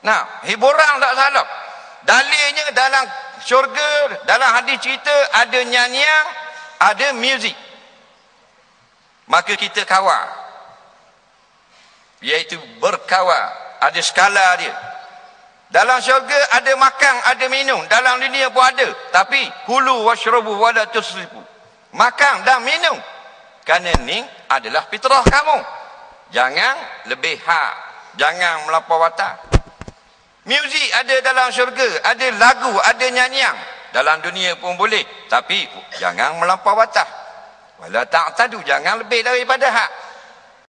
Nah, hiburan tak salah. Dalilnya dalam syurga, dalam hadis cerita ada nyanyian, ada muzik. Maka kita kawal, iaitu berkawal. Ada skala dia. Dalam syurga ada makan, ada minum. Dalam dunia pun ada. Tapi kulu washrabu wala tusrifu. Makan dan minum. Kerana ni adalah fitrah kamu. Jangan lebih hak. Jangan melampau batas. Muzik ada dalam syurga, ada lagu, ada nyanyian. Dalam dunia pun boleh. Tapi jangan melampau batas. Wala ta'tadu, jangan lebih daripada hak.